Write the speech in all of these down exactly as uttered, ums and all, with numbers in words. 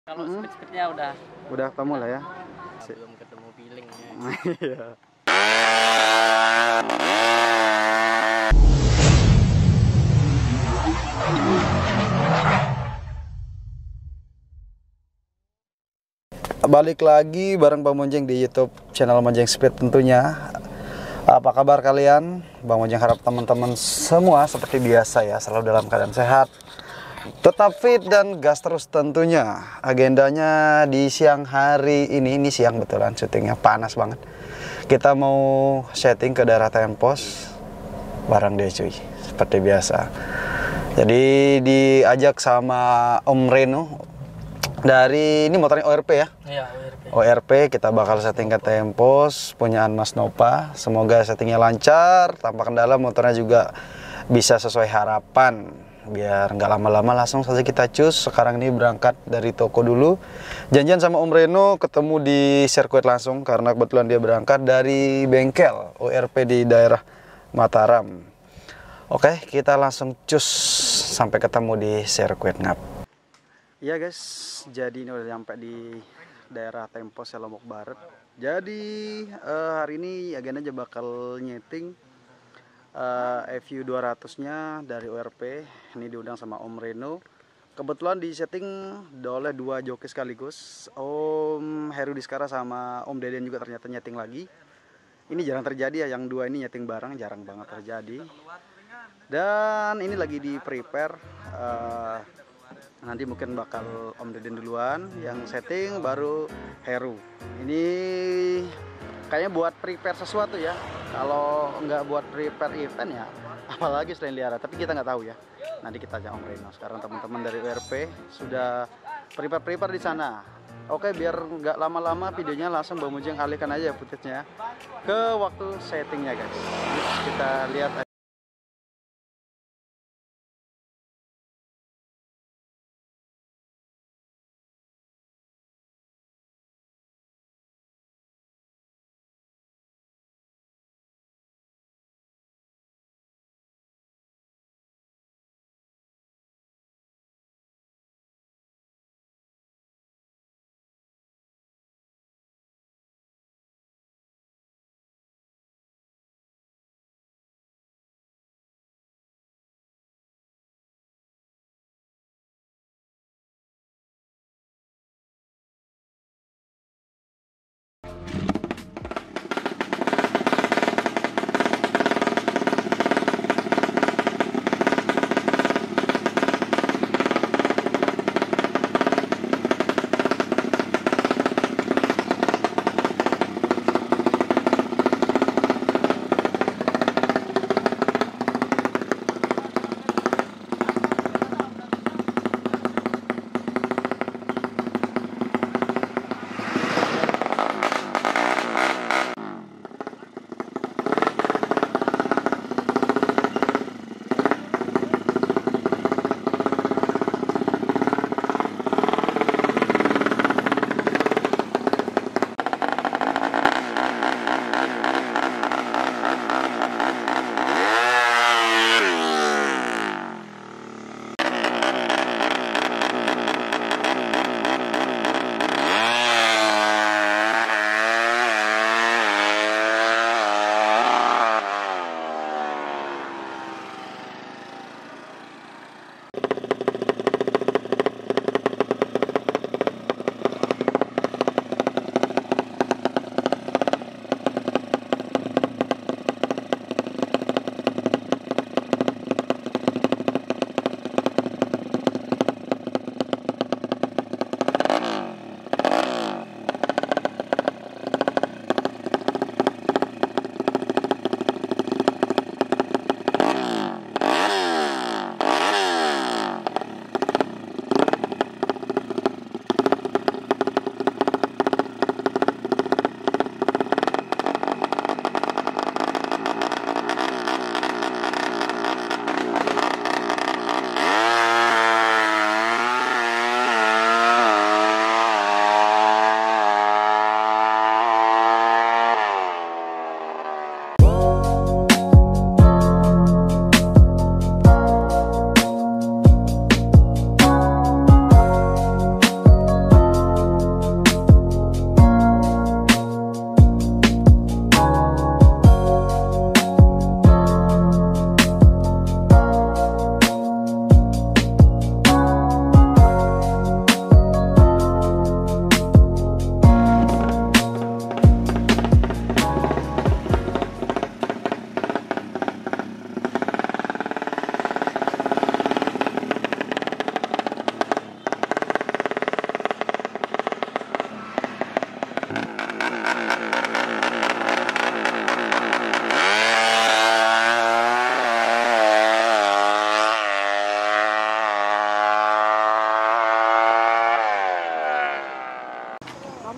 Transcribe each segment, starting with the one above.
Kalau Mm-mm. speed-speednya udah Udah ketemu lah ya. ah, belum ketemu feelingnya. Iya. Balik lagi bareng Bang Monjeng di YouTube channel Monjeng Speed tentunya. Apa kabar kalian? Bang Monjeng harap teman-teman semua seperti biasa ya, selalu dalam keadaan sehat, tetap fit dan gas terus tentunya. Agendanya di siang hari ini, ini siang betulan syutingnya panas banget. Kita mau setting ke daerah Tempos bareng deh cuy, seperti biasa. Jadi diajak sama Om Reno dari ini motornya O R P ya. Iya, O R P. O R P kita bakal setting ke Tempos punyaan Mas Nova. Semoga settingnya lancar, tanpa kendala, motornya juga bisa sesuai harapan. Biar nggak lama-lama langsung saja kita cus. Sekarang ini berangkat dari toko dulu. Janjian sama Om Reno ketemu di sirkuit langsung karena kebetulan dia berangkat dari bengkel O R P di daerah Mataram. Oke, kita langsung cus sampai ketemu di sirkuit ngap. Iya guys, jadi ini udah sampai di daerah Tempos ya, Lombok Barat. Jadi eh, hari ini agenda aja bakal nyeting eh, E V U dua ratus nya dari O R P. Ini diundang sama Om Reno. Kebetulan di setting oleh dua joki sekaligus, Om Heru Diskara sama Om Deden juga ternyata nyeting lagi. Ini jarang terjadi ya, yang dua ini nyeting bareng, jarang banget terjadi. Dan ini lagi di prepare. Uh, nanti mungkin bakal Om Deden duluan yang setting, baru Heru. Ini kayaknya buat prepare sesuatu ya. Kalau nggak buat prepare event ya, apalagi selain liara. Tapi kita nggak tahu ya. Nanti kita ajak Om Reno. Sekarang teman-teman dari O R P sudah prepare-prepare di sana. Oke, biar nggak lama-lama videonya, langsung Bang Mujeng alihkan aja footage-nya ke waktu settingnya guys. Yuk, kita lihat.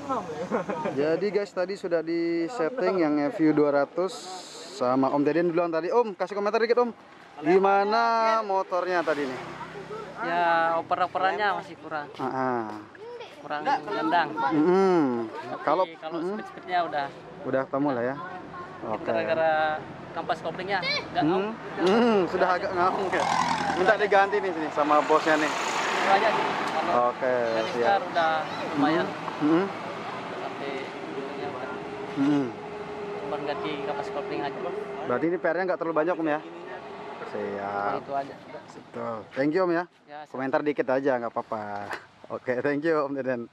Jadi guys, tadi sudah di setting yang E V U dua ratus sama Om Deden duluan tadi. Om, kasih komentar dikit Om. Gimana motornya tadi nih? Ya oper-operannya masih kurang, Ah, ah. kurang gendang. Mm-mm. Kalau Tapi kalau mm-mm, speed-speednya udah udah ketemu lah ya. Oke. gara-gara kampas koplingnya nggak Hmm, mau. hmm, sudah agak ngaung ya. Minta diganti nih sini sama bosnya nih. Itu aja sih. Kalau Oke, dari siap. Star udah lumayan Hmm, sampai ujungnya udah. hmm. Cuma ganti kampas kopling aja. Berarti ini P R-nya nggak terlalu banyak Om ya? Cuma Siap. itu aja. Betul. Thank you Om ya. Ya, siap. Komentar dikit aja nggak apa-apa. Oke, thank you Om Deden.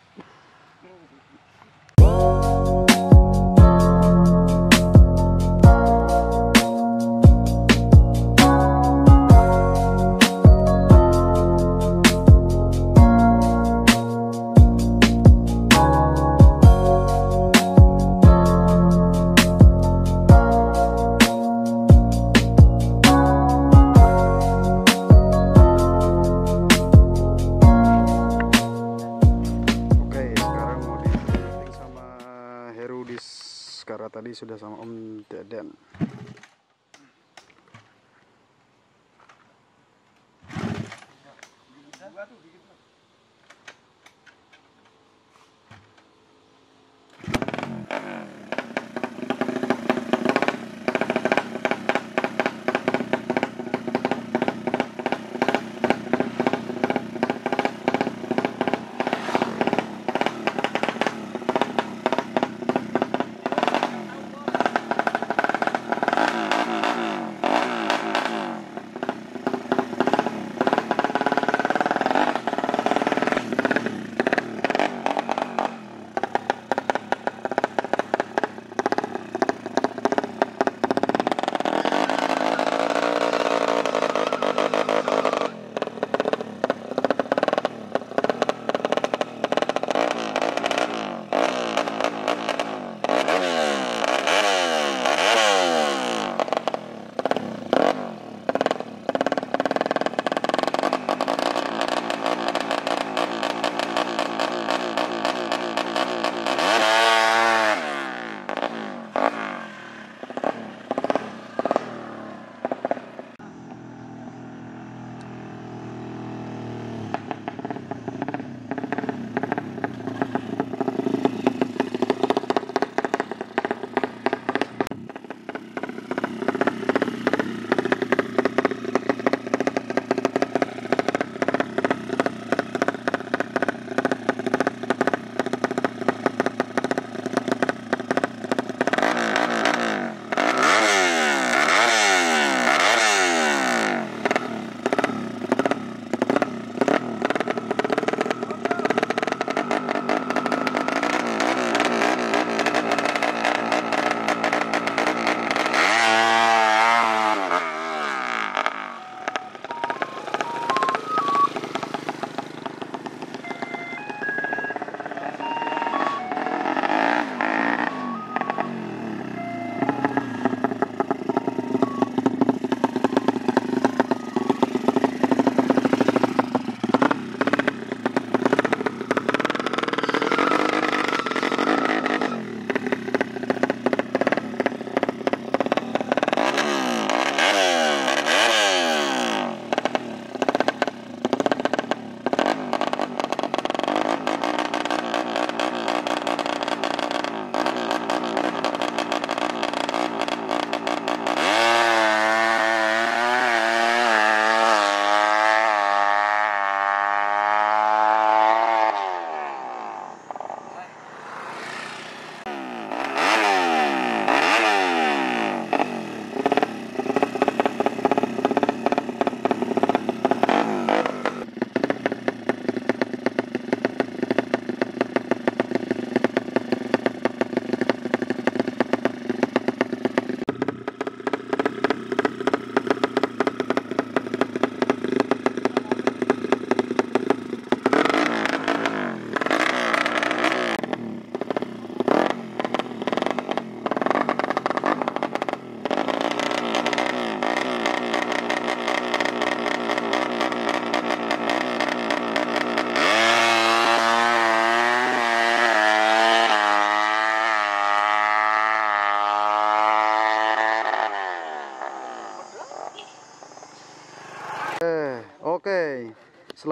Oke, sekarang mau di meeting sama Herudis karena tadi sudah sama Om Deden.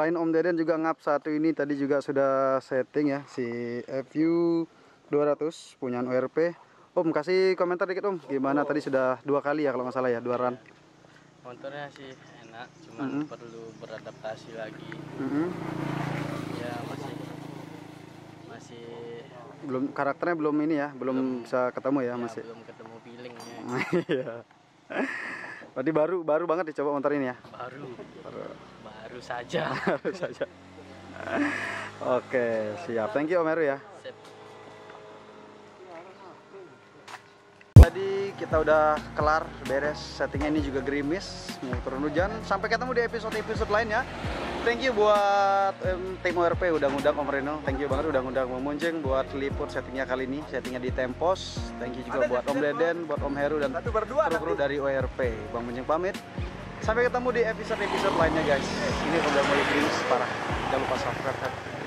Selain Om Deden juga ngap satu ini tadi juga sudah setting ya si F U dua ratus punyaan O R P. Om kasih komentar dikit Om, gimana tadi sudah dua kali ya kalau nggak salah ya, dua run. Motornya sih enak, cuman Mm-hmm. perlu beradaptasi lagi. Mm-hmm. Ya masih masih Belum karakternya belum ini ya, belum, Belum. bisa ketemu ya, ya, masih. belum ketemu feelingnya. Iya. Berarti baru baru banget dicoba motor ini ya. Baru baru saja. Baru saja. Oke, siap. Thank you Om Heru ya. Sip. Tadi kita udah kelar beres settingnya, ini juga gerimis mau turun hujan. Sampai ketemu di episode-episode lainnya. Thank you buat um, tim O R P udah ngundang Om Reno. Thank you banget udah ngundang Om Munjeng buat liput settingnya kali ini. Settingnya di Tempos. Thank you juga buat Om Deden, buat Om Heru dan kru-kru dari O R P. Bang Munjeng pamit. Sampai ketemu di episode-episode lainnya guys. Ini udah mulai gerimis parah. Jangan lupa subscribe.